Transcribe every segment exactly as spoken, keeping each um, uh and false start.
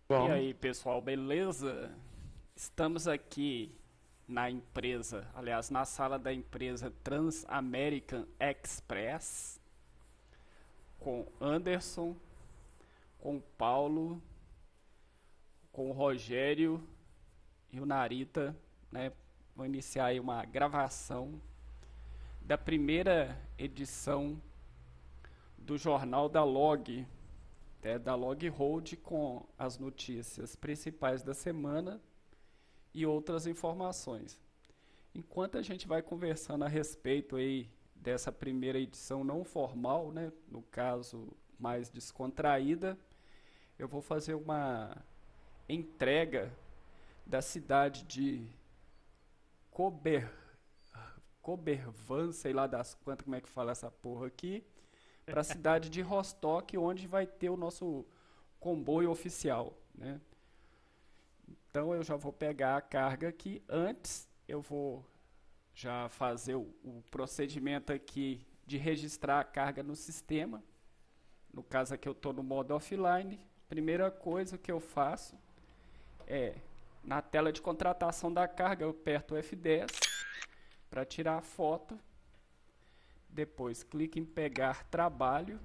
E Bom, aí, pessoal, beleza? Estamos aqui na empresa, aliás, na sala da empresa Transamerican Express, com Anderson, com Paulo, com o Rogério e o Narita, né? Vou iniciar aí uma gravação da primeira edição do Jornal da Log, né, da Log Hold, com as notícias principais da semana e outras informações. Enquanto a gente vai conversando a respeito aí dessa primeira edição não formal, né, no caso mais descontraída, eu vou fazer uma entrega da cidade de Cober, Cobervan, sei lá das quantas, como é que fala essa porra aqui, para a cidade de Rostock, onde vai ter o nosso comboio oficial, né? Então eu já vou pegar a carga aqui. Antes eu vou já fazer o, o procedimento aqui de registrar a carga no sistema. No caso aqui eu estou no modo offline. Primeira coisa que eu faço é, na tela de contratação da carga, eu aperto o F dez para tirar a foto. Depois clique em pegar trabalho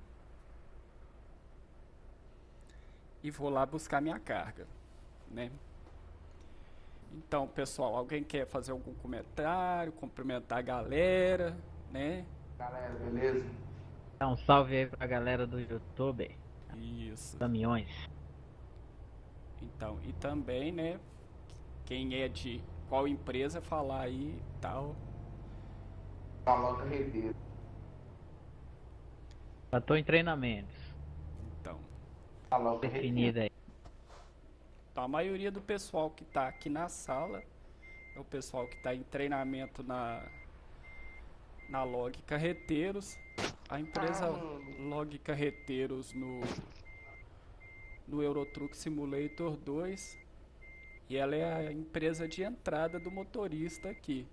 e vou lá buscar minha carga, né? Então, pessoal, alguém quer fazer algum comentário, cumprimentar a galera, né? galera, beleza? Dá um salve aí pra galera do YouTube, Isso. caminhões. Então, e também, né, quem é de qual empresa falar aí e tal. Falou carreteiro. Já tô em treinamentos, Então, Falou carreteiro. definida aí. então, a maioria do pessoal que está aqui na sala é o pessoal que está em treinamento na, na Log Carreteiros. A empresa Log Carreteiros no, no Eurotruck Simulator dois. E ela é a empresa de entrada do motorista aqui.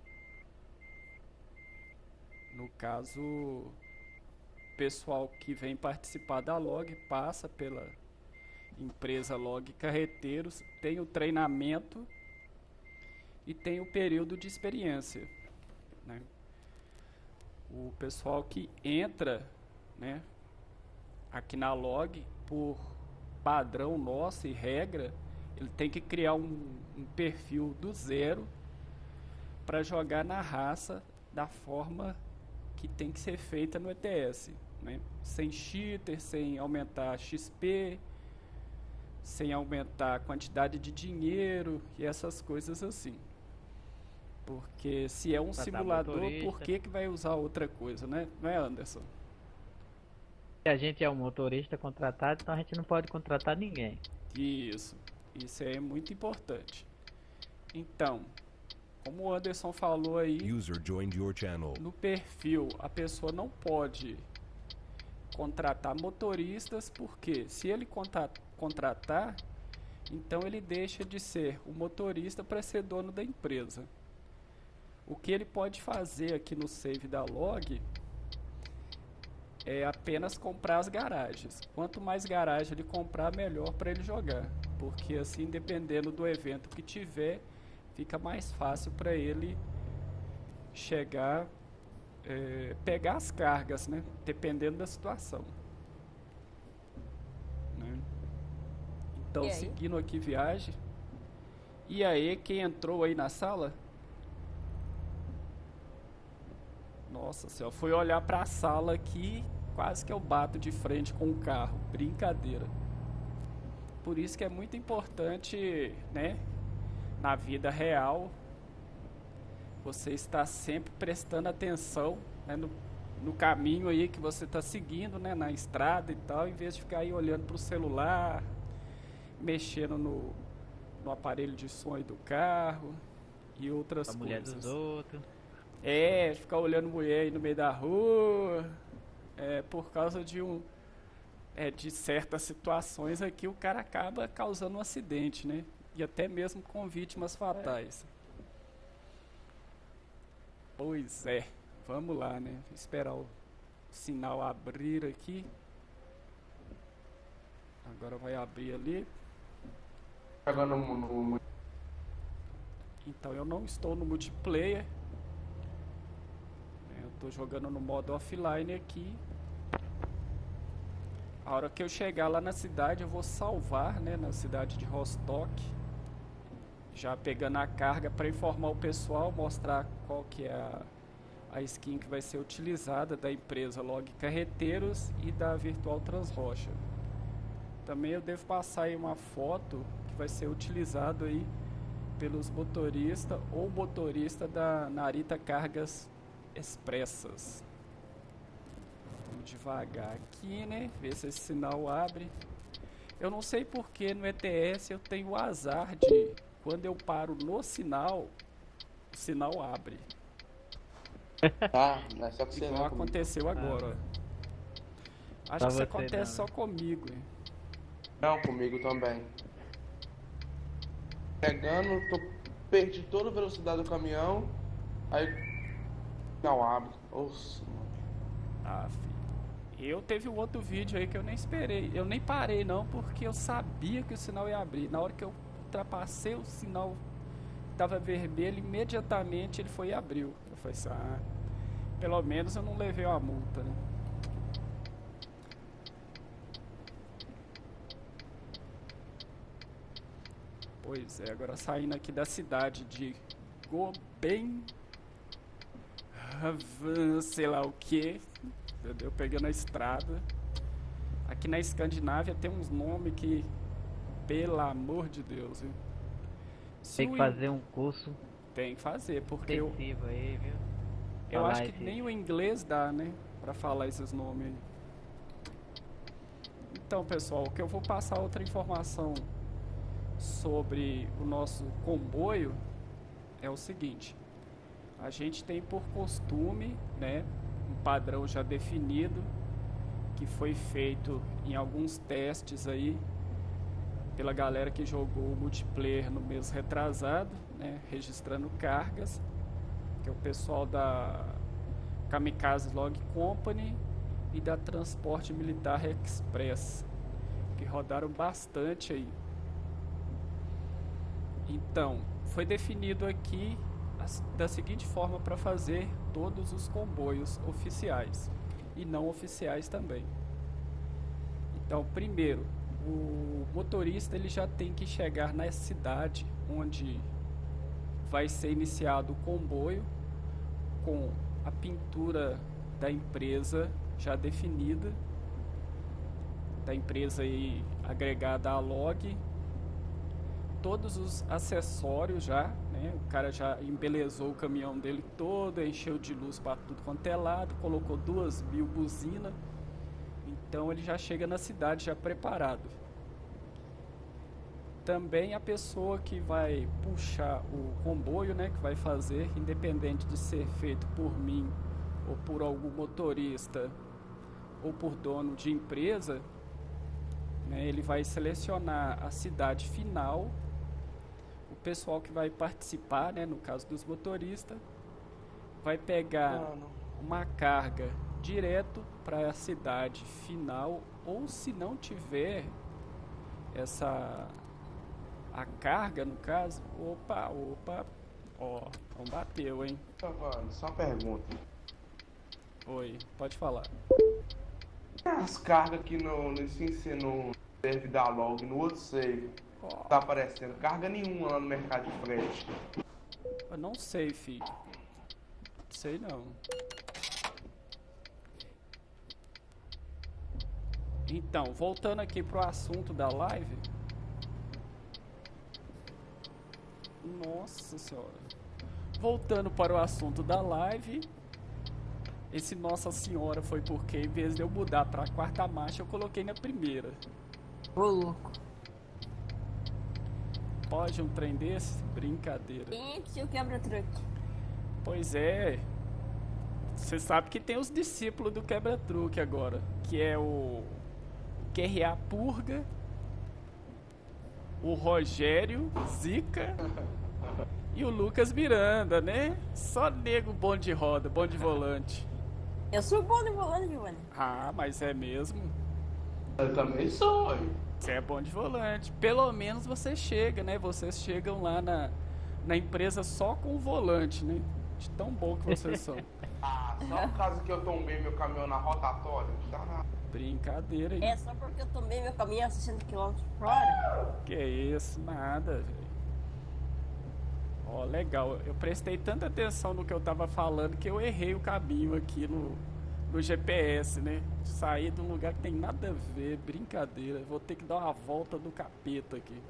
No caso, o pessoal que vem participar da Log passa pela empresa Log Carreteiros, tem o treinamento e tem o período de experiência, né? O pessoal que entra, né, aqui na Log, por padrão nosso e regra, ele tem que criar um, um perfil do zero para jogar na raça da forma que tem que ser feita no E T S, né? Sem cheater, sem aumentar X P, sem aumentar a quantidade de dinheiro e essas coisas assim. Porque se é um Contratar simulador, por motorista. que, que vai usar outra coisa, né? Não é, Anderson? Se a gente é um motorista contratado, então a gente não pode contratar ninguém. Isso, isso é muito importante. Então, como o Anderson falou aí, User joined your channel. no perfil a pessoa não pode contratar motoristas, porque se ele conta- contratar, então ele deixa de ser o motorista para ser dono da empresa. O que ele pode fazer aqui no save da log é apenas comprar as garagens. Quanto mais garagem ele comprar, melhor para ele jogar, porque assim, dependendo do evento que tiver, fica mais fácil para ele chegar, é, pegar as cargas, né? Dependendo da situação, né? Então, E aí? seguindo aqui viagem. E aí, quem entrou aí na sala? Nossa senhora, fui olhar pra sala aqui, quase que eu bato de frente com o carro. Brincadeira. Por isso que é muito importante, né, na vida real, você estar sempre prestando atenção, né, no, no caminho aí que você está seguindo, né, na estrada e tal, em vez de ficar aí olhando pro celular, mexendo no, no aparelho de som aí do carro e outras A mulher dos coisas. outros. É, ficar olhando mulher aí no meio da rua, é, por causa de um, é, de certas situações aqui, o cara acaba causando um acidente, né? E até mesmo com vítimas fatais. Pois é, vamos lá, né? Esperar o sinal abrir aqui. Agora vai abrir ali. Jogando no, no... Então eu não estou no multiplayer. Eu estou jogando no modo offline aqui. A hora que eu chegar lá na cidade, eu vou salvar, né, na cidade de Rostock. Já pegando a carga para informar o pessoal, mostrar qual que é a, a skin que vai ser utilizada da empresa Log Carreteiros e da Virtual Transrocha. Também eu devo passar aí uma foto que vai ser utilizado aí pelos motoristas ou motorista da Narita Cargas Expressas. Vamos devagar aqui, né? Ver se esse sinal abre. Eu não sei porque no E T S eu tenho o azar de, quando eu paro no sinal, o sinal abre. Tá, não é só que você Igual não aconteceu comigo. agora. Ah. Acho que isso você acontece não, só comigo. Hein? Não, comigo também. Pegando, tô, perdi toda a velocidade do caminhão, aí não abre. Nossa. Ah, filho. Eu teve um outro vídeo aí que eu nem esperei. Eu nem parei não, porque eu sabia que o sinal ia abrir. Na hora que eu ultrapassei o sinal tava vermelho, imediatamente ele foi e abriu. Eu falei assim, ah, pelo menos eu não levei uma multa, né? Pois é, agora saindo aqui da cidade de Goben, sei lá o que, entendeu? Pegando a estrada. Aqui na Escandinávia tem uns nomes que, pelo amor de Deus, viu? Se Tem que o fazer um curso Tem que fazer, porque eu, intensivo aí, viu? eu Falar acho que esse- nem o inglês dá, né? Pra falar esses nomes aí. Então, pessoal, o que eu vou passar outra informação sobre o nosso comboio é o seguinte: a gente tem por costume, né, um padrão já definido que foi feito em alguns testes aí pela galera que jogou o multiplayer no mês retrasado, né, registrando cargas, que é o pessoal da Kamikaze Log Company e da Transporte Militar Express, que rodaram bastante aí. Então, foi definido aqui as- da seguinte forma para fazer todos os comboios oficiais e não oficiais também. Então, primeiro, o motorista ele já tem que chegar na cidade onde vai ser iniciado o comboio com a pintura da empresa já definida, da empresa aí agregada à log, todos os acessórios já, né? O cara já embelezou o caminhão dele todo, encheu de luz para tudo quanto é lado, colocou duas mil buzinas, então ele já chega na cidade já preparado. Também a pessoa que vai puxar o comboio, né, que vai fazer, independente de ser feito por mim ou por algum motorista ou por dono de empresa, né, ele vai selecionar a cidade final, o pessoal que vai participar, né, no caso dos motoristas, vai pegar Mano, uma carga direto para a cidade final, ou se não tiver essa a carga no caso, opa, opa, ó, não bateu, hein? então, mano, só uma pergunta. Oi, pode falar. As cargas aqui no, nesse ensino serve da log, no outro save, Ó, tá aparecendo carga nenhuma lá no mercado de frete. eu não sei, filho. Sei não. Então, voltando aqui pro assunto da live. Nossa senhora. Voltando para o assunto da live. Esse Nossa Senhora foi porque, em vez de eu mudar para a quarta marcha, eu coloquei na primeira. Ô, louco. Pode um trem desse? Brincadeira. Quem é que tinha o quebra-truque? Pois é. Você sabe que tem os discípulos do quebra-truque agora. Que é o Q R A Purga, o Rogério Zica e o Lucas Miranda, né? Só nego bom de roda, bom de volante. Eu sou bom de volante, Giovanni. Ah, mas é mesmo? Eu também sou. Você é bom de volante. Pelo menos você chega, né? Vocês chegam lá na, na empresa só com o volante, né? De tão bom que vocês são. Ah, só por causa que eu tombei meu caminhão na rotatória? Tá na... Brincadeira aí. É só porque eu tomei meu caminhão a sessenta quilômetros por hora. Que isso, nada, velho. Ó, legal. Eu prestei tanta atenção no que eu tava falando que eu errei o caminho aqui no, no G P S, né? Saí de um lugar que tem nada a ver, brincadeira. Vou ter que dar uma volta do capeta aqui.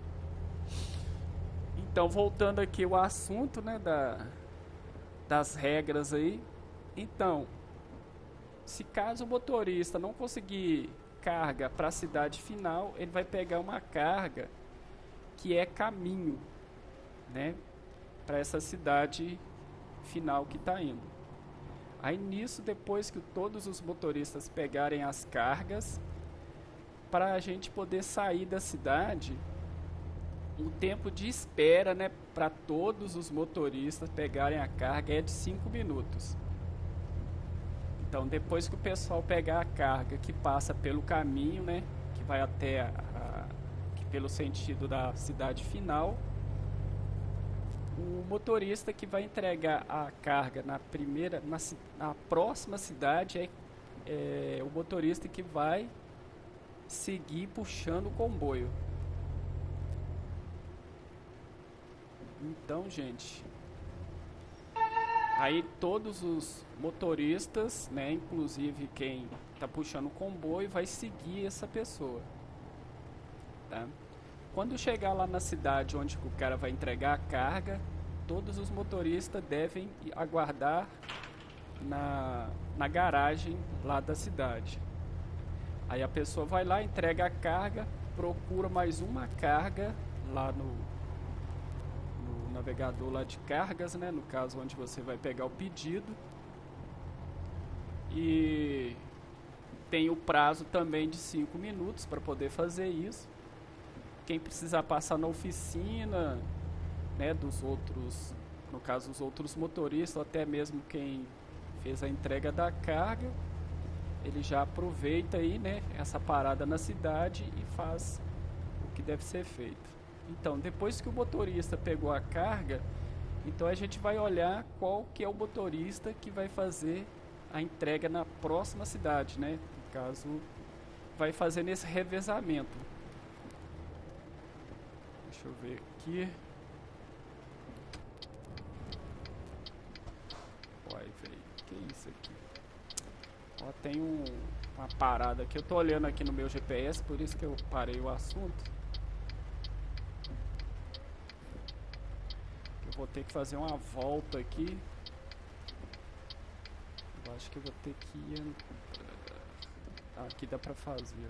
Então, voltando aqui ao assunto, né, da, das regras aí. Então, se caso o motorista não conseguir carga para a cidade final, ele vai pegar uma carga que é caminho, né, para essa cidade final que está indo. Aí nisso, depois que todos os motoristas pegarem as cargas, para a gente poder sair da cidade, o tempo de espera, né, para todos os motoristas pegarem a carga é de cinco minutos. Então, depois que o pessoal pegar a carga que passa pelo caminho, né, que vai até a, a, que pelo sentido da cidade final, o motorista que vai entregar a carga na primeira, na, na próxima cidade é, é o motorista que vai seguir puxando o comboio. Então, gente, aí todos os motoristas, né, inclusive quem está puxando o comboio, vai seguir essa pessoa, tá? Quando chegar lá na cidade onde o cara vai entregar a carga, todos os motoristas devem aguardar na, na garagem lá da cidade. Aí a pessoa vai lá, entrega a carga, procura mais uma carga lá no, no navegador lá de cargas, né? No caso onde você vai pegar o pedido. E tem o prazo também de cinco minutos para poder fazer isso. Quem precisar passar na oficina, né, dos outros, no caso os outros motoristas, ou até mesmo quem fez a entrega da carga, ele já aproveita aí, né, essa parada na cidade e faz o que deve ser feito. Então, depois que o motorista pegou a carga, então a gente vai olhar qual que é o motorista que vai fazer a entrega na próxima cidade, né? No caso, vai fazer nesse revezamento. Deixa eu ver aqui. Uai, velho, que isso aqui? Ó, tem um, uma parada aqui. Eu tô olhando aqui no meu G P S, por isso que eu parei o assunto. Eu vou ter que fazer uma volta aqui. Eu acho que eu vou ter que ir... Ah, aqui dá pra fazer.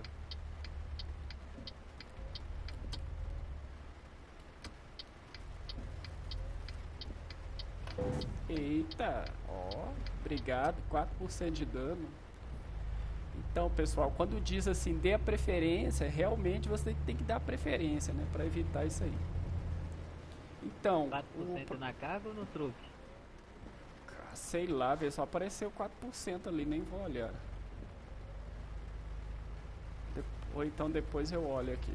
Eita, ó, obrigado, quatro por cento de dano. Então, pessoal, quando diz assim, dê a preferência, realmente você tem que dar preferência, né, para evitar isso aí. Então, quatro por cento o... na carga ou no truque? Sei lá, vê, só apareceu quatro por cento ali, nem vou olhar. De... Ou então depois eu olho aqui.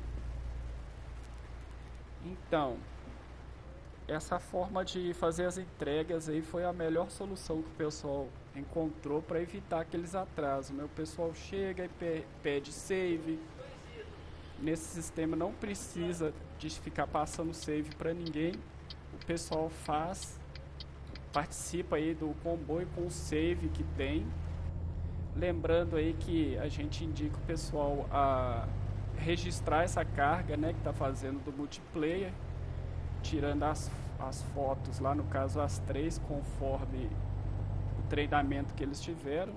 Então, essa forma de fazer as entregas aí foi a melhor solução que o pessoal encontrou para evitar aqueles atrasos, né? O pessoal chega e pede save. Nesse sistema não precisa de ficar passando save para ninguém. O pessoal faz, participa aí do comboio com o save que tem. Lembrando aí que a gente indica o pessoal a registrar essa carga, né, que está fazendo do multiplayer, tirando as, as fotos lá, no caso as três, conforme o treinamento que eles tiveram.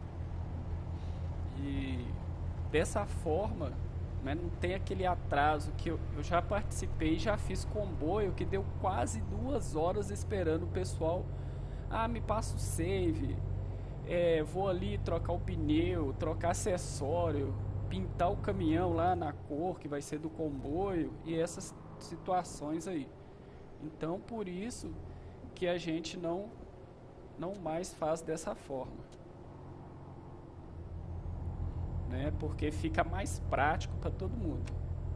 E dessa forma, né, não tem aquele atraso que eu, eu já participei, já fiz comboio que deu quase duas horas esperando o pessoal. Ah, me passa o save, é, vou ali trocar o pneu, trocar acessório, pintar o caminhão lá na cor que vai ser do comboio e essas situações aí. Então, por isso que a gente não não mais faz dessa forma. né? Porque fica mais prático para todo mundo.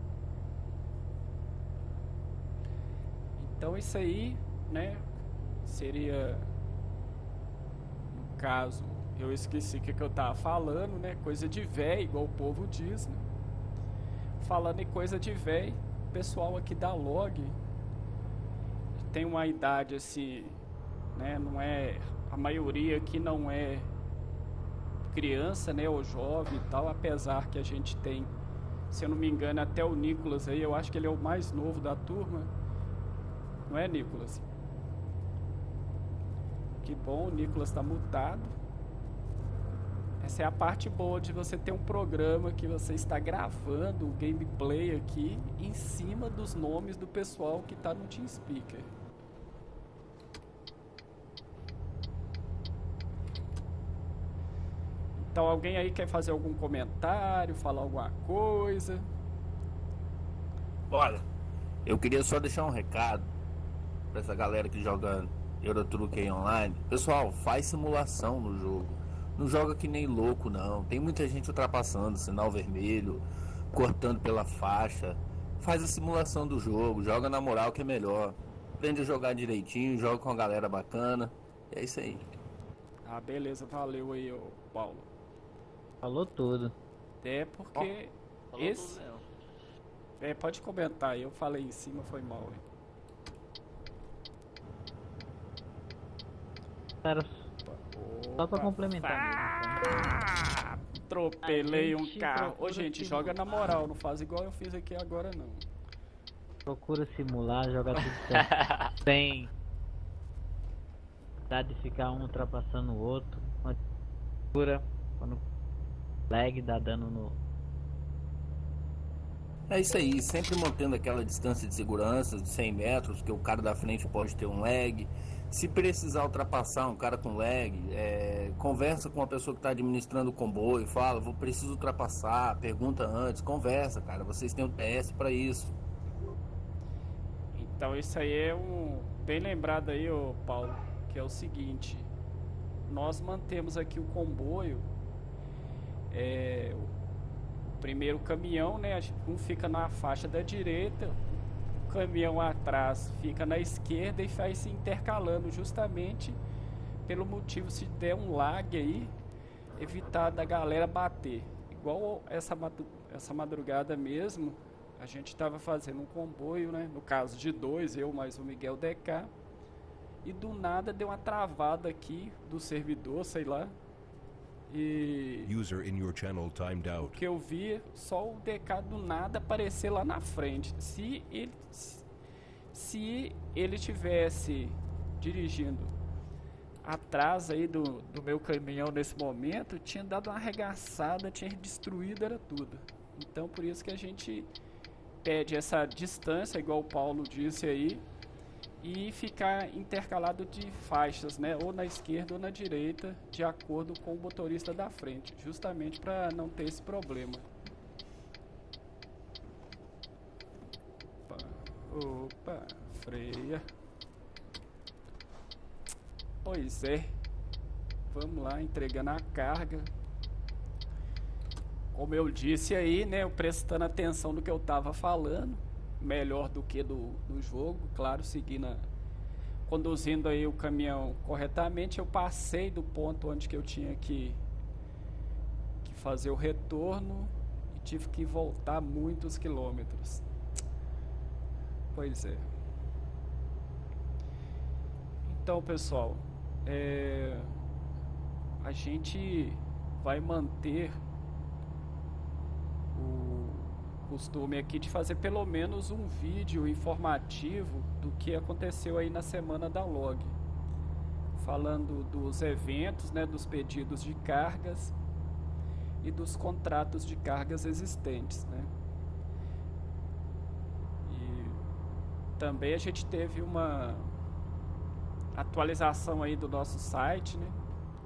Então isso aí, né, seria, no caso, eu esqueci o que, que eu tava falando, né? Coisa de véi, igual o povo diz, né? Falando em coisa de véi, o pessoal aqui da Log tem uma idade assim, né? Não é, a maioria aqui não é criança, né? Ou jovem e tal, apesar que a gente tem, se eu não me engano, até o Nicolas aí, eu acho que ele é o mais novo da turma. Não é, Nicolas? Que bom, o Nicolas está mutado. Essa é a parte boa de você ter um programa que você está gravando o gameplay aqui em cima dos nomes do pessoal que está no TeamSpeaker. Então alguém aí quer fazer algum comentário, falar alguma coisa? Olha, eu queria só deixar um recado pra essa galera que joga Euro Truck online. Pessoal, faz simulação no jogo. Não joga que nem louco, não. Tem muita gente ultrapassando, sinal vermelho, cortando pela faixa. Faz a simulação do jogo, joga na moral que é melhor. Aprende a jogar direitinho, joga com a galera bacana. É isso aí. Ah, beleza, valeu aí, ô Paulo. Falou tudo. É porque Oh, esse... É, pode comentar aí, eu falei em cima, foi mal, hein? Cara, só pra Opa. complementar mesmo, Ah, atropelei A um gente carro. Ô, procura gente, simular. joga na moral, não faz igual eu fiz aqui agora, não. procura simular, jogar tudo certo. Sem dá de ficar um ultrapassando o outro. Quando procura, quando lag dá dano no. É isso aí, sempre mantendo aquela distância de segurança de cem metros, que o cara da frente pode ter um lag. Se precisar ultrapassar um cara com lag, é, conversa com a pessoa que está administrando o comboio, fala, vou preciso ultrapassar, pergunta antes, conversa, cara, vocês têm um T S para isso. Então isso aí é um... Bem lembrado aí, ô Paulo, que é o seguinte. Nós mantemos aqui o comboio, é, o primeiro caminhão, né, um fica na faixa da direita, o caminhão atrás fica na esquerda e vai se intercalando justamente pelo motivo, se der um lag aí, evitar da galera bater. Igual essa, essa madrugada mesmo, a gente estava fazendo um comboio, né, no caso de dois, eu mais o Miguel D K, e do nada deu uma travada aqui do servidor, sei lá. E User in your channel timed o out. que eu vi, só o D K do nada aparecer lá na frente. Se ele se ele tivesse dirigindo atrás aí do, do meu caminhão nesse momento, tinha dado uma arregaçada, tinha destruído, era tudo. Então por isso que a gente pede essa distância, igual o Paulo disse aí, e ficar intercalado de faixas, né, ou na esquerda ou na direita, de acordo com o motorista da frente, justamente para não ter esse problema. Opa, opa, freia. Pois é. Vamos lá, entregando a carga. Como eu disse aí, né, eu prestando atenção no que eu tava falando, melhor do que do, do jogo, claro, seguindo a, conduzindo aí o caminhão corretamente. Eu passei do ponto onde que eu tinha que, que fazer o retorno e tive que voltar muitos quilômetros. Pois é. Então, pessoal, é, a gente vai manter o costume aqui de fazer pelo menos um vídeo informativo do que aconteceu aí na semana da Log, falando dos eventos, né, dos pedidos de cargas e dos contratos de cargas existentes, né? E também a gente teve uma atualização aí do nosso site, né?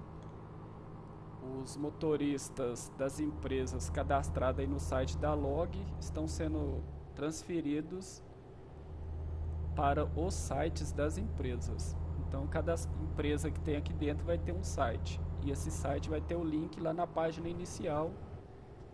Os motoristas das empresas cadastradas aí no site da Log estão sendo transferidos para os sites das empresas. Então cada empresa que tem aqui dentro vai ter um site, e esse site vai ter o link lá na página inicial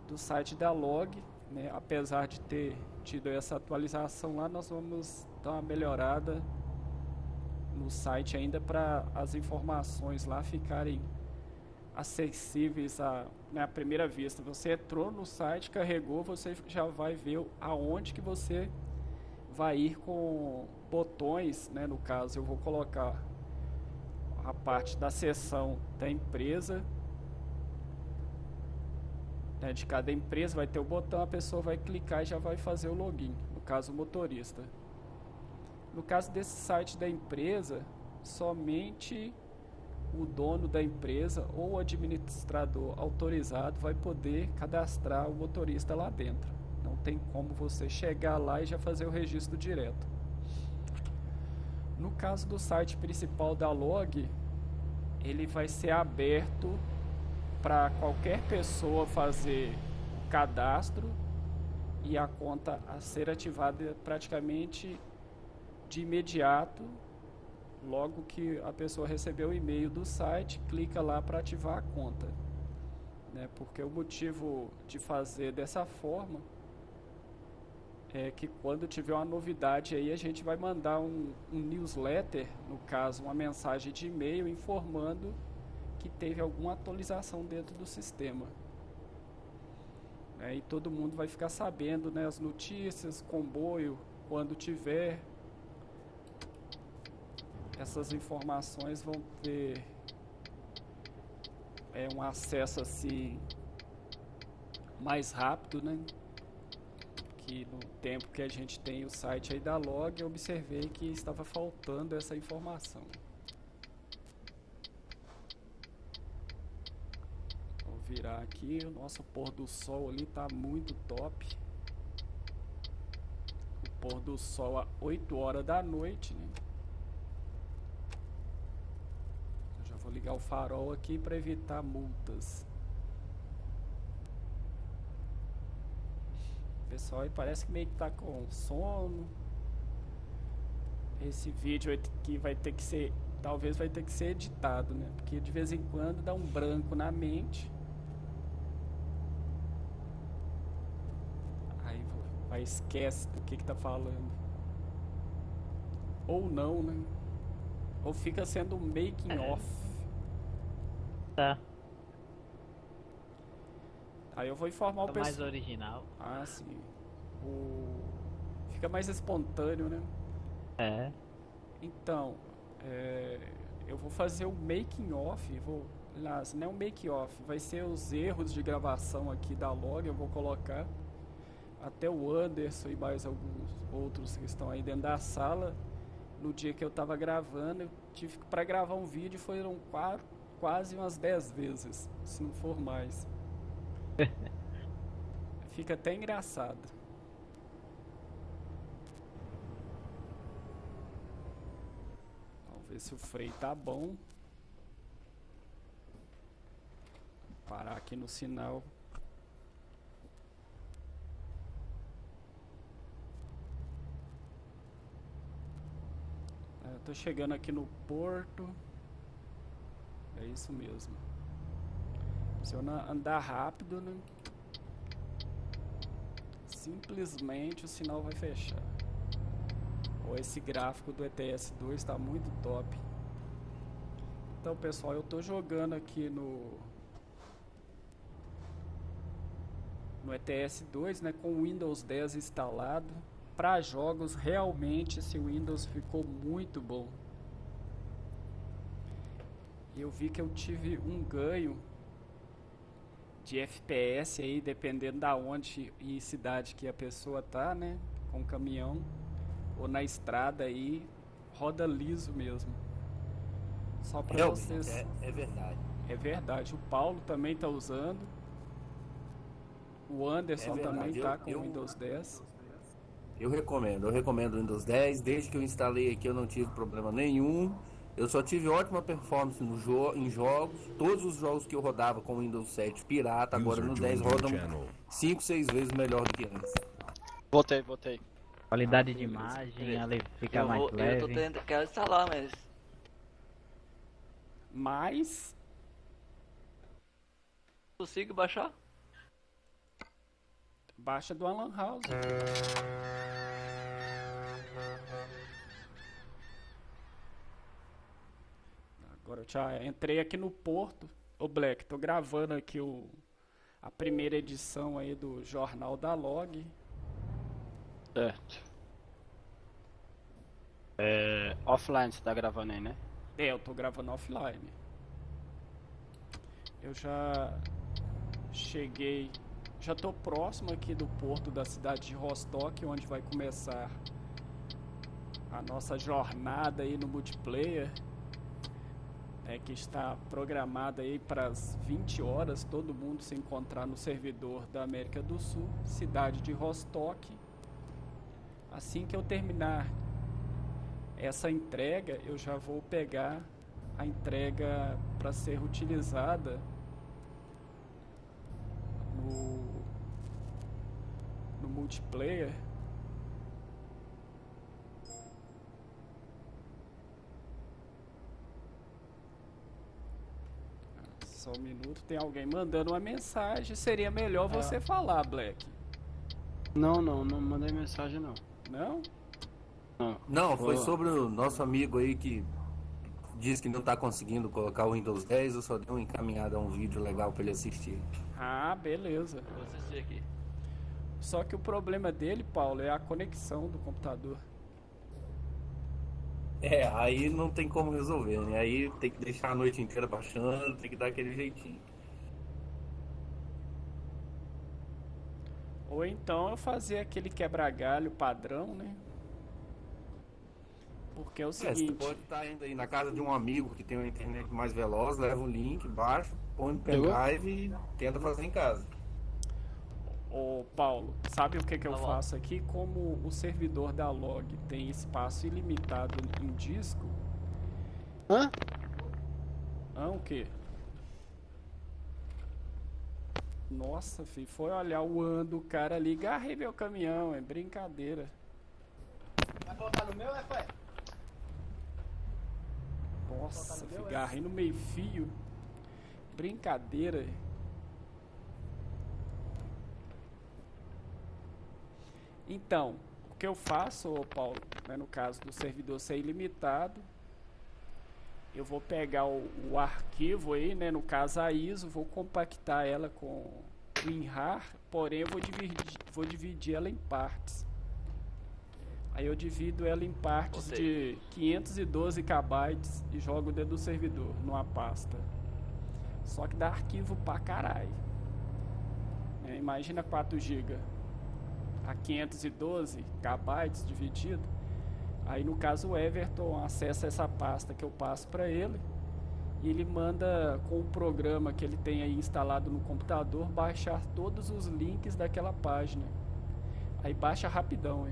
do site da Log, né? Apesar de ter tido essa atualização lá, nós vamos dar uma melhorada no site ainda para as informações lá ficarem acessíveis à, né, à primeira vista. Você entrou no site, carregou, você já vai ver aonde que você vai ir com botões, né? No caso, eu vou colocar a parte da seção da empresa, né, de cada empresa vai ter o botão, a pessoa vai clicar e já vai fazer o login, no caso o motorista. No caso desse site da empresa, somente o dono da empresa ou o administrador autorizado vai poder cadastrar o motorista lá dentro. Não tem como você chegar lá e já fazer o registro direto. No caso do site principal da Log, ele vai ser aberto para qualquer pessoa fazer o cadastro e a conta a ser ativada praticamente de imediato. Logo que a pessoa recebeu o e-mail do site, clica lá para ativar a conta, né? Porque o motivo de fazer dessa forma é que quando tiver uma novidade aí, a gente vai mandar um, um newsletter, no caso uma mensagem de e-mail informando que teve alguma atualização dentro do sistema, é, e todo mundo vai ficar sabendo, né, as notícias, comboio, quando tiver. Essas informações vão ter é, um acesso assim mais rápido, né? Que no tempo que a gente tem o site aí da Log, eu observei que estava faltando essa informação. Vou virar aqui, o nosso pôr do sol ali tá muito top. O pôr do sol às oito horas da noite, né? Vou ligar o farol aqui para evitar multas. O pessoal aí parece que meio que tá com sono. Esse vídeo aqui vai ter que ser, talvez vai ter que ser editado, né? Porque de vez em quando dá um branco na mente. Aí vai, esquece do que que tá falando. Ou não, né? Ou fica sendo um making É. off. Tá. Aí eu vou informar o Fica mais pessoal. original. Ah, sim. O... Fica mais espontâneo, né? É. Então, é... eu vou fazer o making off. Vou... Aliás, não é um make off, vai ser os erros de gravação aqui da Log. Eu vou colocar até o Anderson e mais alguns outros que estão aí dentro da sala. No dia que eu tava gravando, eu tive que, para gravar um vídeo, foram quatro, quase umas dez vezes, se não for mais. Fica até engraçado. Vamos ver se o freio tá bom. Vou parar aqui no sinal. É, eu tô chegando aqui no porto. É isso mesmo. Se eu não andar rápido, né, simplesmente o sinal vai fechar. Ou esse gráfico do E T S dois está muito top. Então, pessoal, eu tô jogando aqui no no E T S dois, né, com o Windows dez instalado. Para jogos, realmente esse Windows ficou muito bom. Eu vi que eu tive um ganho de F P S aí, dependendo da onde e cidade que a pessoa tá, né, com o caminhão ou na estrada aí, roda liso mesmo. Só para Realmente, vocês. é, é verdade. É verdade. O Paulo também tá usando. O Anderson É verdade. também Eu- tá com o eu- Windows dez. Eu recomendo, eu recomendo o Windows dez. Desde que eu instalei aqui eu não tive problema nenhum. Eu só tive ótima performance no jo em jogos. Todos os jogos que eu rodava com o Windows sete pirata, agora no dez rodam cinco, seis vezes melhor do que antes. Voltei, voltei. Qualidade Ah, de beleza. imagem, ela fica Eu, mais vou, eu tô leve. tentando, quero instalar, mas Mas consigo baixar? Baixa do Alan House. Agora eu já entrei aqui no Porto. Ô Black, tô gravando aqui o, a primeira edição aí do Jornal da Log. Certo. É, offline você tá gravando aí, né? É, eu tô gravando offline. Eu já cheguei, já tô próximo aqui do porto da cidade de Rostock, onde vai começar a nossa jornada aí no multiplayer, né, que está programada aí para as vinte horas, todo mundo se encontrar no servidor da América do Sul, cidade de Rostock. Assim que eu terminar essa entrega, eu já vou pegar a entrega para ser utilizada no, no multiplayer. Só um minuto, tem alguém mandando uma mensagem. Seria melhor você Ah. falar, Black. Não, não, não mandei mensagem não. Não? Não. Não, foi Boa. sobre o nosso amigo aí que diz que não tá conseguindo colocar o Windows dez. Eu só dei uma encaminhada a um vídeo legal pra ele assistir. Ah, beleza. Vou assistir aqui. Só que o problema dele, Paulo, é a conexão do computador. É, aí não tem como resolver, né? Aí tem que deixar a noite inteira baixando, tem que dar aquele jeitinho. Ou então eu fazer aquele quebra-galho padrão, né? Porque é o É, você seguinte, pode estar indo aí na casa de um amigo que tem uma internet mais veloz, leva o link, baixa, põe no Pegou? pendrive e tenta fazer em casa. ô Paulo, sabe o que, que eu Tá bom. faço aqui? Como o servidor da Log tem espaço ilimitado em disco. Hã? Ah, o quê? Nossa, filho, foi olhar o ano do cara ali, garrei meu caminhão, é brincadeira. Vai colocar no meu, é, pai? Nossa, filho, garrei no meio fio. Brincadeira. Então, o que eu faço, ô Paulo, né, no caso do servidor ser ilimitado, eu vou pegar o, o arquivo aí, né, no caso a I S O, vou compactar ela com o WinRAR, porém eu vou dividir, vou dividir ela em partes. Aí eu divido ela em partes de quinhentos e doze kilobytes e jogo dentro do servidor, numa pasta. Só que dá arquivo pra caralho. É, imagina quatro gigas a quinhentos e doze kilobytes dividido. Aí no caso o Everton acessa essa pasta que eu passo para ele e ele manda com o programa que ele tem aí instalado no computador baixar todos os links daquela página. Aí baixa rapidão, hein?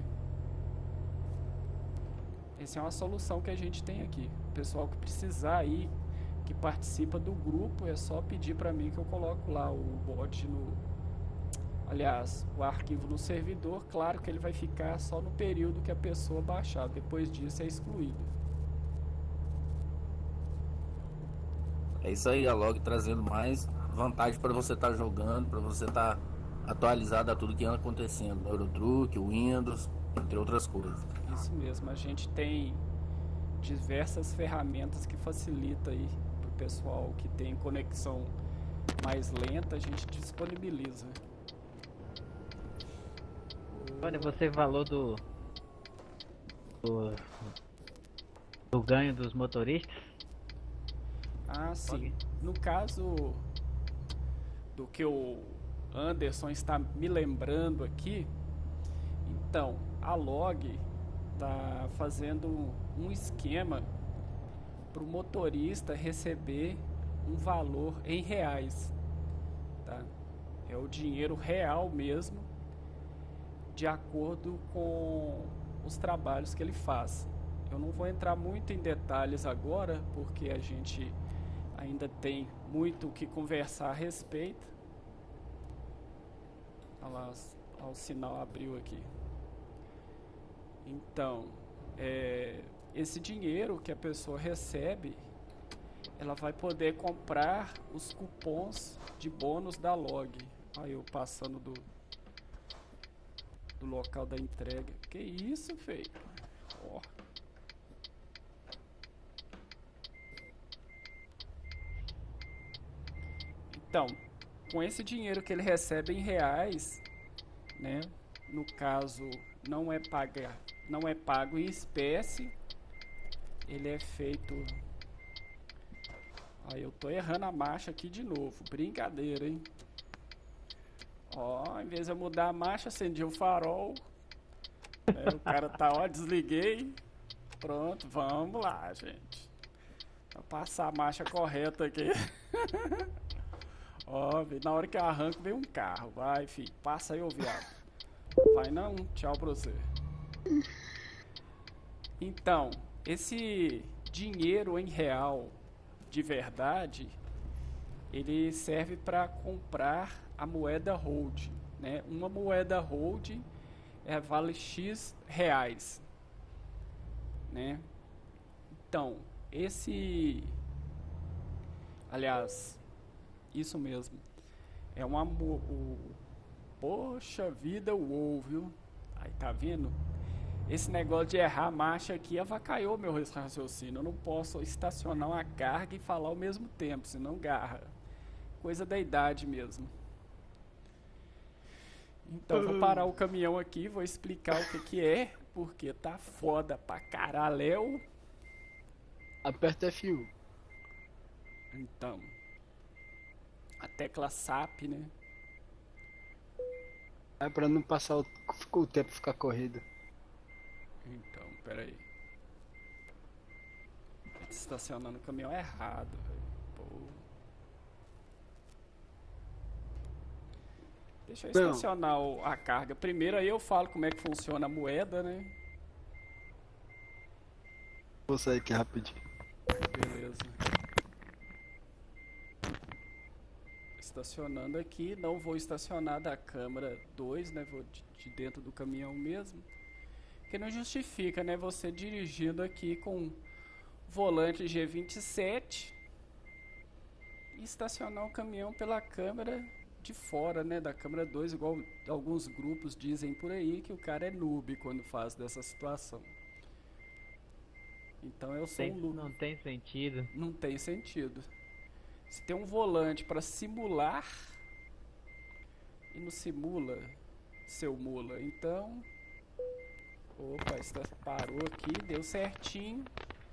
Essa é uma solução que a gente tem aqui. O pessoal que precisar aí, que participa do grupo, é só pedir para mim que eu coloco lá o bot no... Aliás, o arquivo no servidor. Claro que ele vai ficar só no período que a pessoa baixar. Depois disso é excluído. É isso aí, a Log trazendo mais vantagem para você estar jogando, para você estar atualizado a tudo que anda acontecendo no Eurotruck, Windows, entre outras coisas. Isso mesmo. A gente tem diversas ferramentas que facilita aí pro pessoal que tem conexão mais lenta. A gente disponibiliza. Olha, você falou do, do do ganho dos motoristas. Ah, sim. No caso do que o Anderson está me lembrando aqui, então, a Log está fazendo um esquema para o motorista receber um valor em reais, tá? É o dinheiro real mesmo, de acordo com os trabalhos que ele faz. Eu não vou entrar muito em detalhes agora, porque a gente ainda tem muito o que conversar a respeito. Olha lá, olha o sinal abriu aqui. Então, é, esse dinheiro que a pessoa recebe, ela vai poder comprar os cupons de bônus da Log. Aí eu passando do, do local da entrega. Que isso, feio? Ó. Então, com esse dinheiro que ele recebe em reais, né? No caso, não é paga, não é pago em espécie. Ele é feito. Aí eu tô errando a marcha aqui de novo. Brincadeira, hein? Ó, em vez de eu mudar a marcha, acendi o farol. É, o cara tá, ó, desliguei. Pronto, vamos lá, gente. Pra passar a marcha correta aqui. Ó, na hora que eu arranco, vem um carro. Vai, filho, passa aí, ô viado. Vai não, tchau pra você. Então, esse dinheiro em real de verdade, ele serve para comprar a moeda hold, né? Uma moeda hold é, vale X reais, né? Então, esse, aliás, isso mesmo, é uma, o, poxa vida, uou, viu? Aí, tá vendo? Esse negócio de errar a marcha aqui avacalhou meu raciocínio. Eu não posso estacionar uma carga e falar ao mesmo tempo, senão garra. Coisa da idade mesmo. Então, vou parar o caminhão aqui, vou explicar o que que é, porque tá foda pra caralho. Aperta F um. Então, a tecla S A P, né? É pra não passar o, o tempo ficar corrido. Então, peraí. Estacionando o caminhão errado, velho. Pô. Deixa eu Não. estacionar o- a carga primeiro, aí eu falo como é que funciona a moeda, né? Vou sair aqui rapidinho. Beleza. Estacionando aqui, não vou estacionar da câmara dois, né? Vou de, de dentro do caminhão mesmo. Que não justifica, né? Você dirigindo aqui com volante G vinte e sete e estacionar o caminhão pela câmera de fora, né? Da câmera dois, igual alguns grupos dizem por aí que o cara é noob quando faz dessa situação. Então eu sou Tem- um noob. não tem sentido. Não tem sentido. Se tem um volante para simular e não simula, seu mula, então. Opa, está, parou aqui, deu certinho.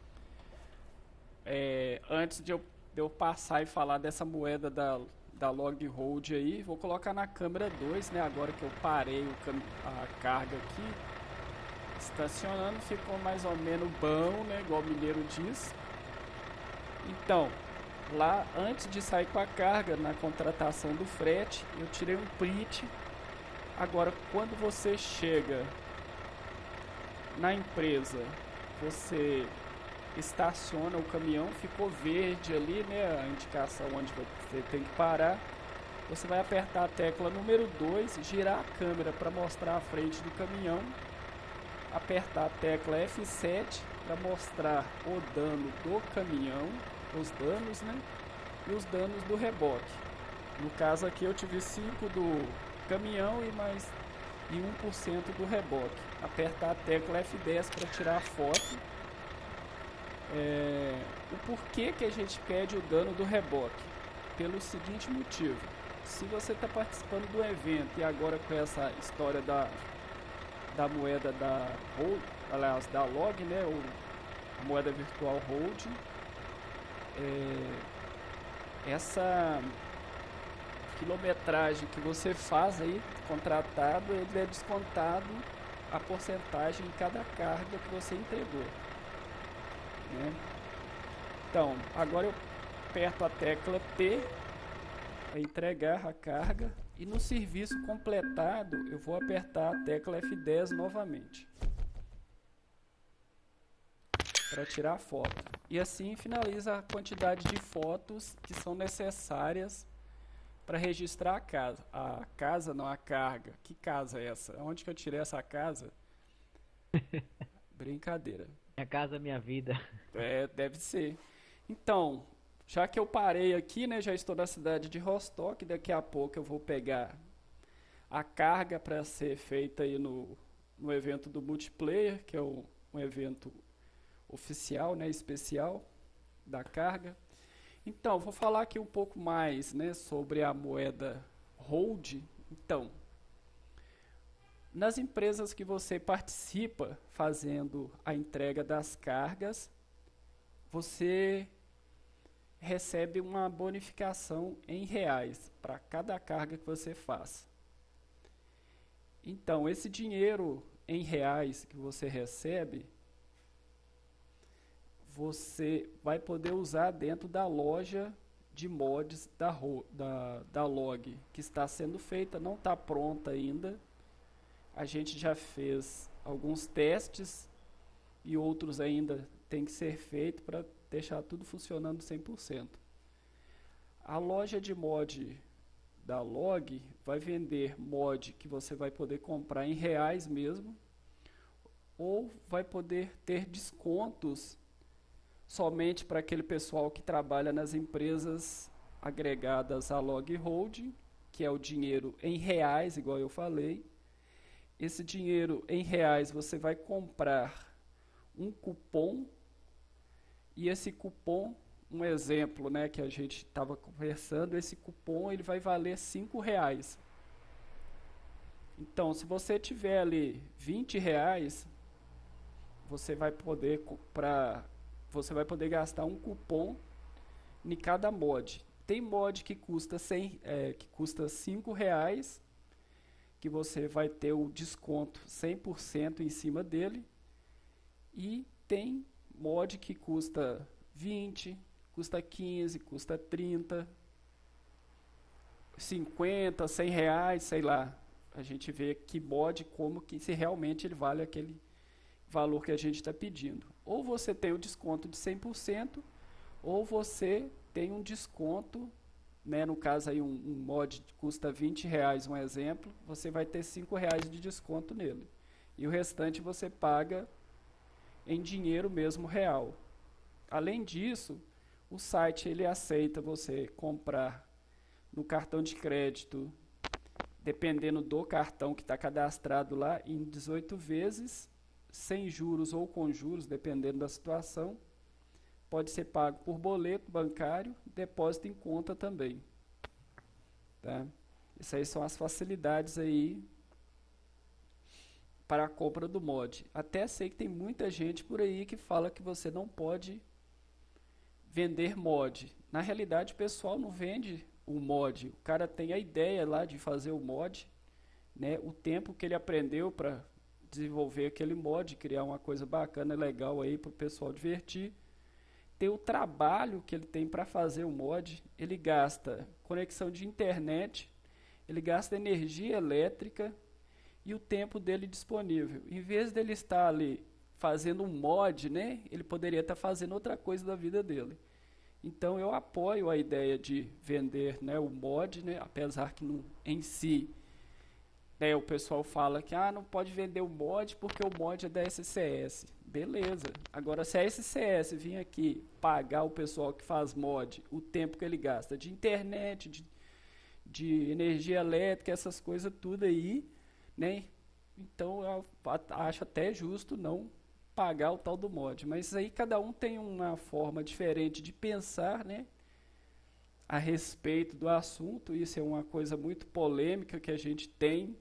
É, antes de eu, de eu passar e falar dessa moeda da, da Log Hold aí, vou colocar na câmera dois, né? Agora que eu parei o cam- a carga aqui, estacionando, ficou mais ou menos bom, né? Igual o mineiro diz. Então, lá antes de sair com a carga, na contratação do frete, eu tirei um print. Agora, quando você chega na empresa, você estaciona o caminhão, ficou verde ali, né, a indicação onde você tem que parar. Você vai apertar a tecla número dois, girar a câmera para mostrar a frente do caminhão, apertar a tecla F sete para mostrar o dano do caminhão, os danos, né, e os danos do reboque. No caso aqui eu tive cinco do caminhão e mais e um por cento do reboque. Apertar a tecla F dez para tirar a foto. É, o porquê que a gente pede o dano do reboque? Pelo seguinte motivo: se você está participando do evento e agora com essa história da, da moeda da Hold, aliás, da Log, né, ou a moeda virtual Hold, é, essa quilometragem que você faz aí, contratado, ele é descontado a porcentagem em cada carga que você entregou, né? Então, agora eu aperto a tecla P para entregar a carga e no serviço completado eu vou apertar a tecla F dez novamente para tirar a foto. E assim finaliza a quantidade de fotos que são necessárias para registrar a casa. A casa, não a carga. Que casa é essa? Onde que eu tirei essa casa? Brincadeira. Minha casa, minha vida. É, deve ser. Então, já que eu parei aqui, né, já estou na cidade de Rostock, daqui a pouco eu vou pegar a carga para ser feita aí no, no evento do multiplayer, que é o, um evento oficial, né, especial da carga. Então, vou falar aqui um pouco mais, né, sobre a moeda Hold. Então, nas empresas que você participa fazendo a entrega das cargas, você recebe uma bonificação em reais para cada carga que você faz. Então, esse dinheiro em reais que você recebe, você vai poder usar dentro da loja de mods da, da, da Log, que está sendo feita, não está pronta ainda. A gente já fez alguns testes e outros ainda tem que ser feitos para deixar tudo funcionando cem por cento. A loja de mod da Log vai vender mod que você vai poder comprar em reais mesmo, ou vai poder ter descontos somente para aquele pessoal que trabalha nas empresas agregadas à Log Holding, que é o dinheiro em reais, igual eu falei. Esse dinheiro em reais você vai comprar um cupom, e esse cupom, um exemplo, né, que a gente estava conversando, esse cupom ele vai valer cinco reais. Então, se você tiver ali vinte reais, você vai poder comprar, você vai poder gastar um cupom em cada mod. Tem mod que custa cem, é, que custa cinco reais, que você vai ter o desconto cem por cento em cima dele, e tem mod que custa vinte, custa quinze, custa trinta, cinquenta, cem reais, sei lá. A gente vê que mod, como que se realmente ele vale aquele valor que a gente está pedindo. Ou você tem o desconto de cem por cento, ou você tem um desconto, né, no caso aí um, um mod que custa vinte reais, um exemplo, você vai ter cinco reais de desconto nele. E o restante você paga em dinheiro mesmo real. Além disso, o site ele aceita você comprar no cartão de crédito, dependendo do cartão que está cadastrado lá, em dezoito vezes, sem juros ou com juros, dependendo da situação. Pode ser pago por boleto bancário, depósito em conta também. Tá? Isso aí são as facilidades aí para a compra do mod. Até sei que tem muita gente por aí que fala que você não pode vender mod. Na realidade, o pessoal não vende o mod. O cara tem a ideia lá de fazer o mod, né? O tempo que ele aprendeu para desenvolver aquele mod, criar uma coisa bacana, legal aí para o pessoal divertir. Tem o trabalho que ele tem para fazer o mod, ele gasta conexão de internet, ele gasta energia elétrica e o tempo dele disponível. Em vez dele estar ali fazendo um mod, né, ele poderia estar fazendo outra coisa da vida dele. Então eu apoio a ideia de vender, né, o mod, né, apesar que não, em si, né, o pessoal fala que ah, não pode vender o mod porque o mod é da S C S. Beleza. Agora, se a S C S vir aqui pagar o pessoal que faz mod o tempo que ele gasta de internet, de, de energia elétrica, essas coisas tudo aí, né? Então eu acho até justo não pagar o tal do mod. Mas aí cada um tem uma forma diferente de pensar, né, a respeito do assunto. Isso é uma coisa muito polêmica que a gente tem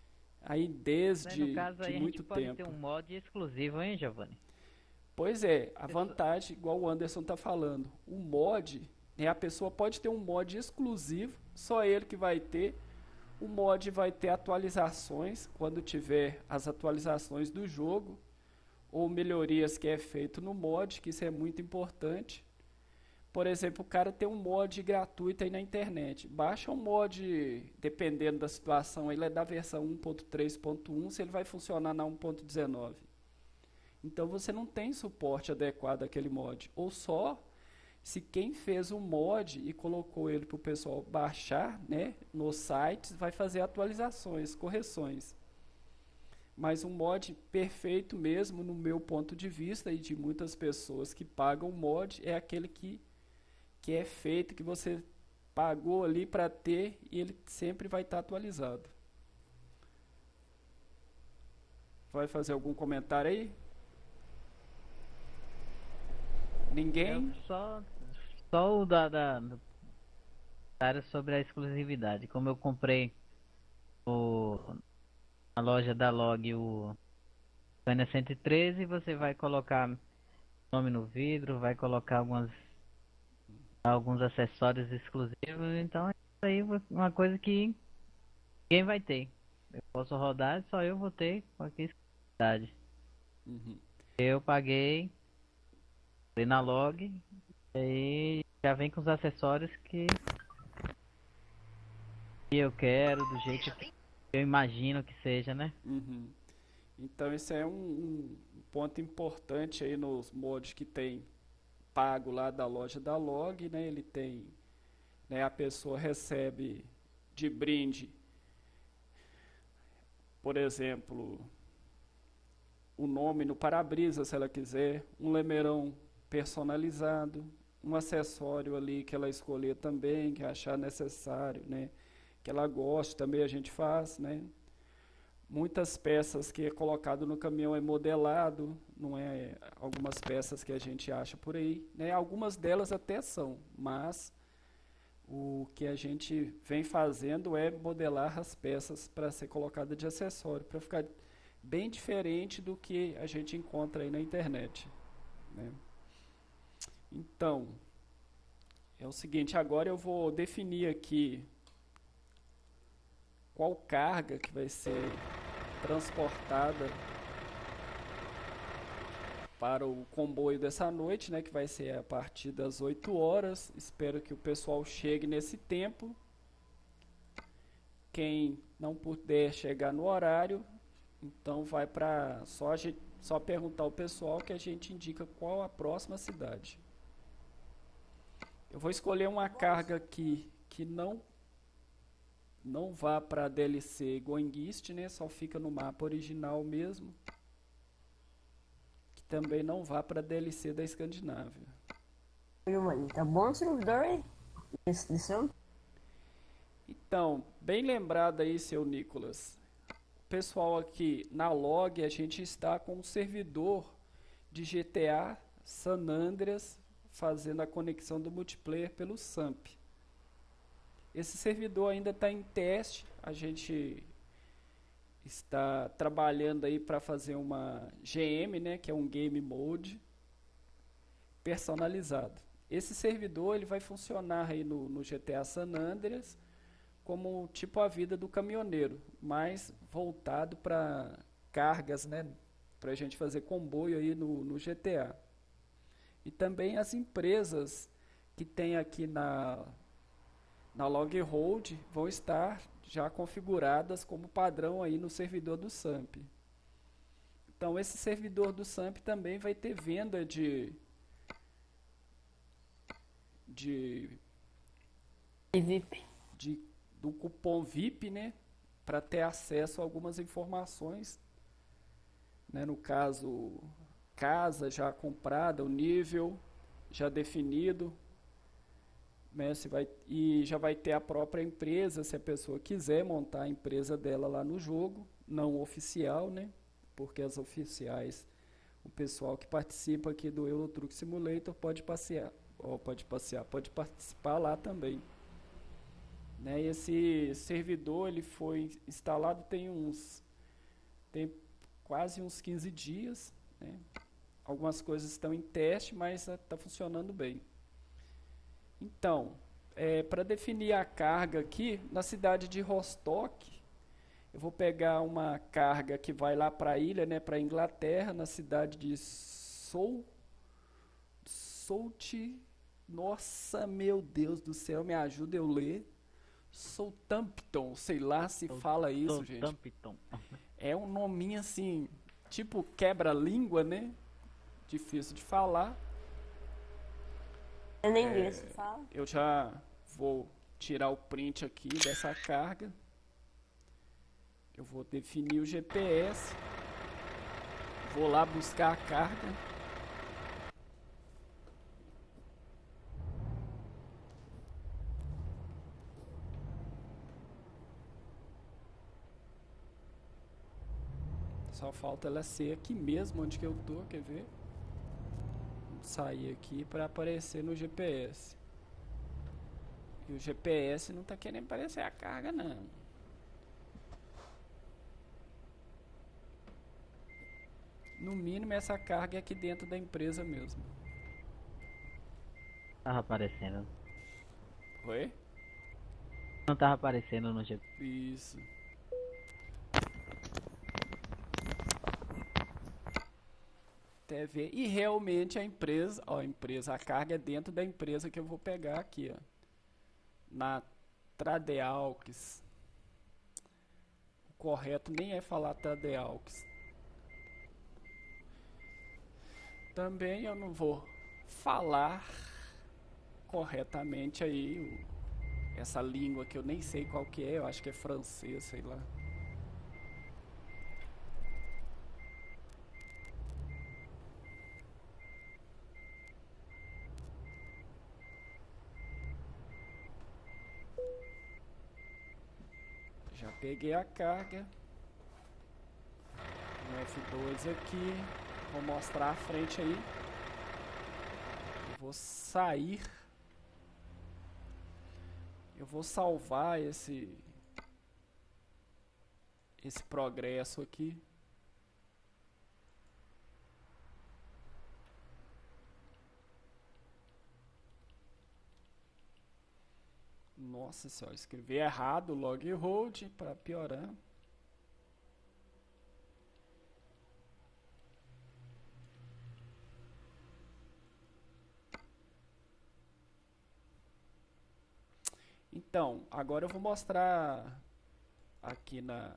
aí desde Mas no caso aí de a muito gente pode tempo. ter um mod exclusivo, hein, Giovanni? Pois é, a vantagem, igual o Anderson está falando, o mod, né, a pessoa pode ter um mod exclusivo, só ele que vai ter. O mod vai ter atualizações, quando tiver as atualizações do jogo, ou melhorias que é feito no mod, que isso é muito importante. Por exemplo, o cara tem um mod gratuito aí na internet. Baixa um mod, dependendo da situação, ele é da versão um ponto três ponto um, se ele vai funcionar na um ponto dezenove. Então você não tem suporte adequado àquele mod. Ou só se quem fez o mod e colocou ele para o pessoal baixar, né, nos sites, vai fazer atualizações, correções. Mas um mod perfeito mesmo, no meu ponto de vista, e de muitas pessoas que pagam mod, é aquele que que é feito, que você pagou ali para ter, e ele sempre vai estar atualizado. vai fazer algum comentário aí? Ninguém? Eu só, só o da, da, do comentário sobre a exclusividade. Como eu comprei o, na loja da Log o Scania cento e treze, você vai colocar nome no vidro, vai colocar algumas, alguns acessórios exclusivos. Então é isso aí, uma coisa que ninguém vai ter. Eu posso rodar, só eu vou ter qualquer exclusividade. Uhum. Eu paguei, fui na Log, e aí já vem com os acessórios que que eu quero, do jeito que eu imagino que seja, né? Uhum. Então esse é um, um ponto importante aí nos mods que tem pago lá da loja da Log, né? Ele tem, né, a pessoa recebe de brinde, por exemplo, o nome no para-brisa, se ela quiser, um lemeirão personalizado, um acessório ali que ela escolher também, que achar necessário, né? Que ela goste, também a gente faz, né? Muitas peças que é colocado no caminhão é modelado, não é algumas peças que a gente acha por aí, né? Algumas delas até são, mas o que a gente vem fazendo é modelar as peças para ser colocada de acessório, para ficar bem diferente do que a gente encontra aí na internet, né? Então, é o seguinte, agora eu vou definir aqui qual carga que vai ser transportada para o comboio dessa noite, né, que vai ser a partir das oito horas. Espero que o pessoal chegue nesse tempo. Quem não puder chegar no horário, então vai para só a gente, só perguntar ao pessoal que a gente indica qual a próxima cidade. Eu vou escolher uma carga aqui que não não vá para a D L C Goengist, né? Só fica no mapa original mesmo. Que também não vá para a D L C da Escandinávia. Tá bom o servidor aí? Esse de som? Então, bem lembrado aí, seu Nicolas. Pessoal, aqui na Log a gente está com um servidor de G T A San Andreas fazendo a conexão do multiplayer pelo SAMP. Esse servidor ainda está em teste, a gente está trabalhando aí para fazer uma G M, né, que é um Game Mode personalizado. Esse servidor ele vai funcionar aí no, no G T A San Andreas como tipo a vida do caminhoneiro, mais voltado para cargas, né, para a gente fazer comboio aí no, no G T A. E também as empresas que tem aqui na na Loghold vão estar já configuradas como padrão aí no servidor do SAMP. Então esse servidor do SAMP também vai ter venda de de, E V I P. de do cupom V I P, né, para ter acesso a algumas informações, né, no caso casa já comprada, o nível já definido, né, se vai, e já vai ter a própria empresa, se a pessoa quiser montar a empresa dela lá no jogo, não oficial, né, porque as oficiais, o pessoal que participa aqui do Euro Truck Simulator pode passear, ou pode passear, pode participar lá também. Né, esse servidor ele foi instalado tem uns tem quase uns quinze dias, né? Algumas coisas estão em teste, mas está funcionando bem. Então, é, para definir a carga aqui, na cidade de Rostock, eu vou pegar uma carga que vai lá para a ilha, né, para a Inglaterra, na cidade de Sol, Sout, nossa, meu Deus do céu, me ajuda eu ler. Southampton, sei lá se fala isso, gente. Southampton. É um nominho assim, tipo quebra-língua, né? Difícil de falar. É nem inglês que fala. Eu já vou tirar o print aqui dessa carga. Eu vou definir o G P S. Vou lá buscar a carga. Só falta ela ser aqui mesmo onde que eu tô, quer ver? Vou sair aqui para aparecer no G P S. E o G P S não tá querendo aparecer a carga não. No mínimo essa carga é aqui dentro da empresa mesmo. Tava aparecendo. Oi? Não tava aparecendo no G P S. Isso. Até ver. E realmente a empresa, ó, a empresa, a carga é dentro da empresa que eu vou pegar aqui, ó. Na Tradealques. O correto nem é falar Tradealques. Também eu não vou falar corretamente aí o, essa língua que eu nem sei qual que é, eu acho que é francês, sei lá. Já peguei a carga. No F dois aqui. Vou mostrar a frente aí. Eu vou sair. Eu vou salvar esse esse progresso aqui. Nossa senhora, escrevi errado log hold para piorar. Então, agora eu vou mostrar aqui na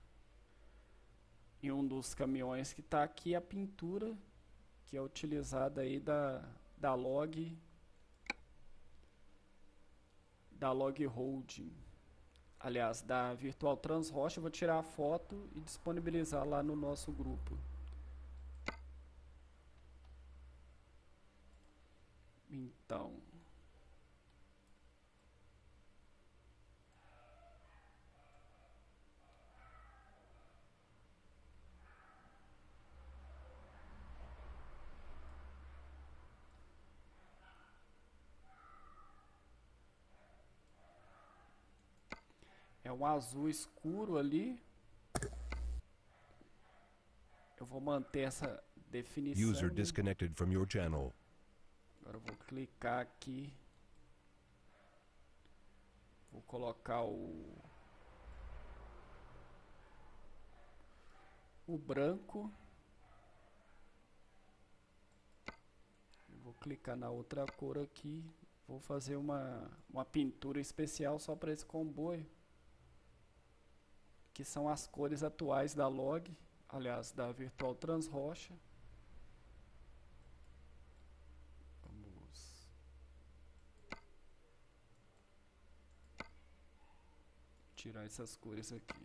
em um dos caminhões que está aqui a pintura que é utilizada aí da da log da log holding. Aliás, da Virtual Trans Rocha, eu vou tirar a foto e disponibilizar lá no nosso grupo. Então, é um azul escuro ali. Eu vou manter essa definição. User disconnected from your channel. Agora eu vou clicar aqui. Vou colocar o o branco. Eu vou clicar na outra cor aqui. Vou fazer uma uma pintura especial só para esse comboio, que são as cores atuais da log, aliás, da Virtual Trans Rocha. Vamos tirar essas cores aqui.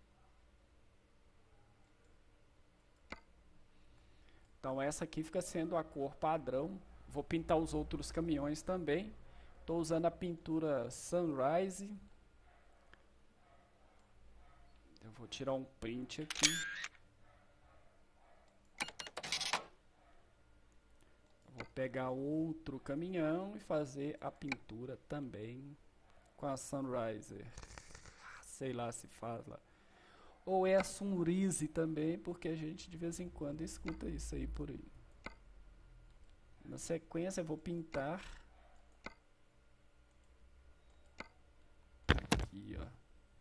Então essa aqui fica sendo a cor padrão. Vou pintar os outros caminhões também. Estou usando a pintura Sunrise. Eu vou tirar um print aqui. Eu vou pegar outro caminhão e fazer a pintura também com a Sunriser. Sei lá se faz lá. Ou é a Sunrise também, porque a gente de vez em quando escuta isso aí por aí. Na sequência eu vou pintar. Aqui, ó.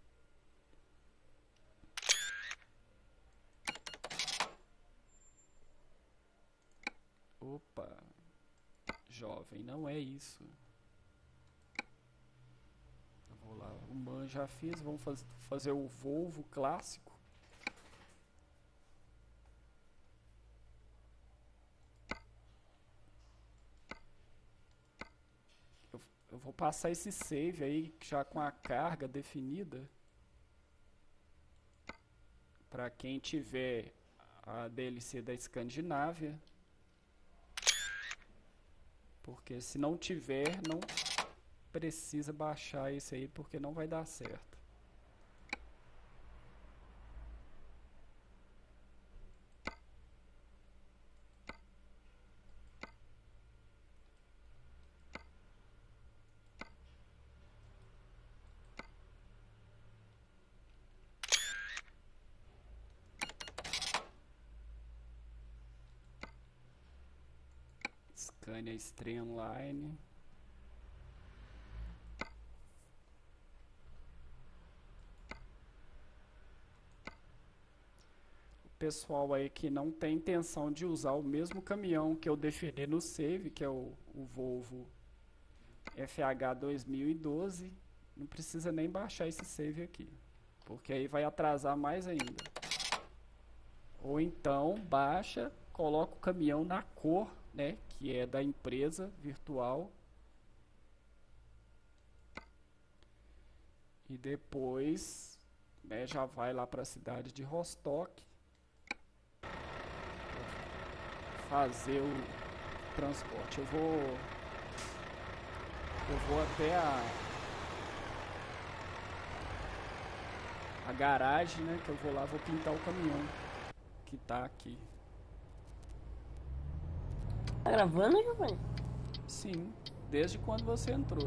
Opa, jovem, não é isso. Eu vou lá, o man já fiz, vamos faz, fazer o Volvo clássico. Eu, eu vou passar esse save aí já com a carga definida. Para quem tiver a D L C da Escandinávia. Porque se não tiver, não precisa baixar esse aí, porque não vai dar certo. Scania Streamline. Pessoal aí que não tem intenção de usar o mesmo caminhão que eu defini no save, que é o, o Volvo F H dois mil e doze, não precisa nem baixar esse save aqui, porque aí vai atrasar mais ainda. Ou então baixa, coloca o caminhão na cor, né, que é da empresa virtual, e depois, né, já vai lá para a cidade de Rostock fazer o transporte. Eu vou eu vou até a a garagem, né, que eu vou lá, vou pintar o caminhão que tá aqui. Tá gravando, Giovanni? Sim, desde quando você entrou.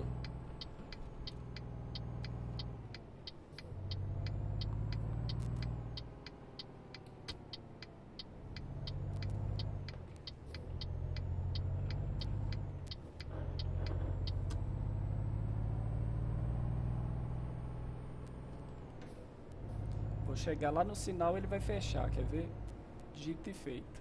Chegar lá no sinal, ele vai fechar, quer ver? Dito e feito.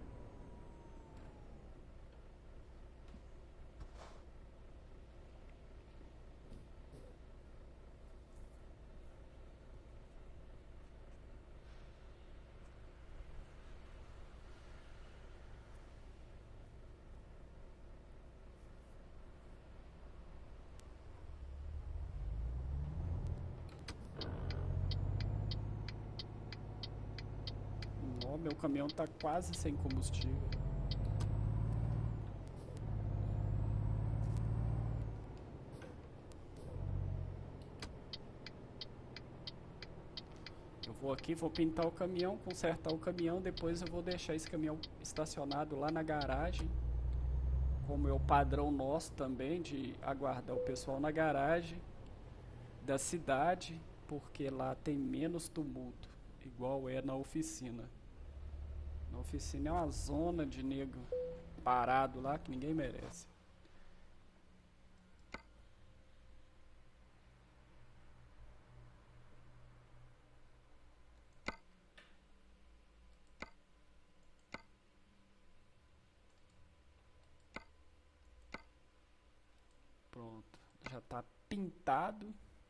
Meu caminhão tá quase sem combustível. Eu vou aqui, vou pintar o caminhão, consertar o caminhão, depois eu vou deixar esse caminhão estacionado lá na garagem, como é o padrão nosso também, de aguardar o pessoal na garagem da cidade, porque lá tem menos tumulto, igual é na oficina. Na oficina é uma zona de nego parado lá que ninguém merece. Pronto, já está pintado.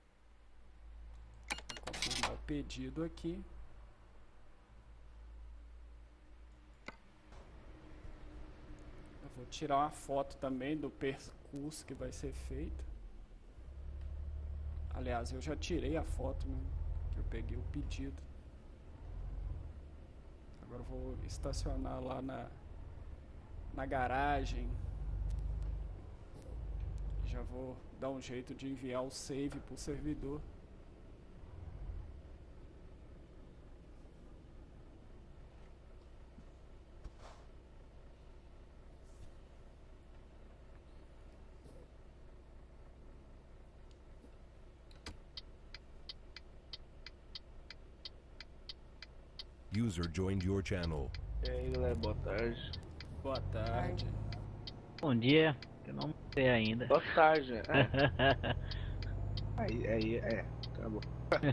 Vou confirmar o pedido aqui. Vou tirar uma foto também do percurso que vai ser feito. Aliás, eu já tirei a foto, né, que eu peguei o pedido. Agora eu vou estacionar lá na, na garagem. Já vou dar um jeito de enviar o save para o servidor. User joined your channel. E aí, galera, boa tarde. Boa tarde. Bom dia, eu não sei ainda. Boa tarde, é. Aí, aí, é, tá bom.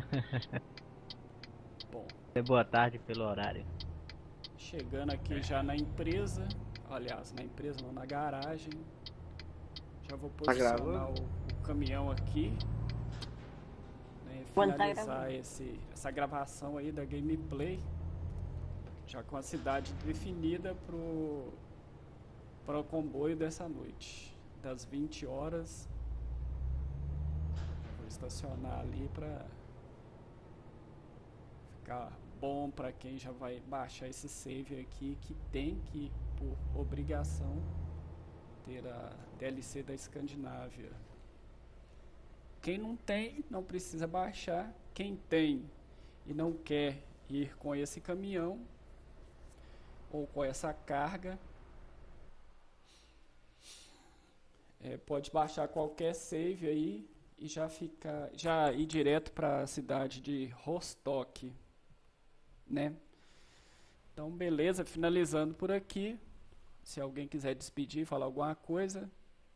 Bom, É boa tarde pelo horário. chegando aqui já na empresa, aliás, na empresa não, na garagem. Já vou posicionar gravando? o, o caminhão aqui, né, Quando tá finalizar gravando? esse, essa gravação aí da gameplay, já com a cidade definida pro, para o comboio dessa noite, das vinte horas. Vou estacionar ali para ficar bom para quem já vai baixar esse save aqui, que tem que, por obrigação, ter a D L C da Escandinávia. Quem não tem, não precisa baixar. Quem tem e não quer ir com esse caminhão ou com essa carga, é, pode baixar qualquer save aí e já ficar, já ir direto para a cidade de Rostock, né? Então, beleza, finalizando por aqui. Se alguém quiser despedir, falar alguma coisa.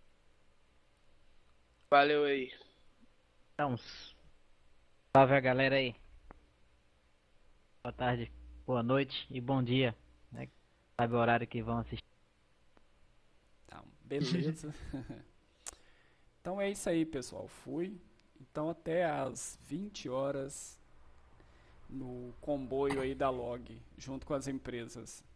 Valeu aí. Então, salve a galera aí. Boa tarde, boa noite e bom dia, né? Sabe o horário que vão assistir. Então, beleza. Então é isso aí, pessoal. Fui. Então até às vinte horas no comboio aí da Log, junto com as empresas.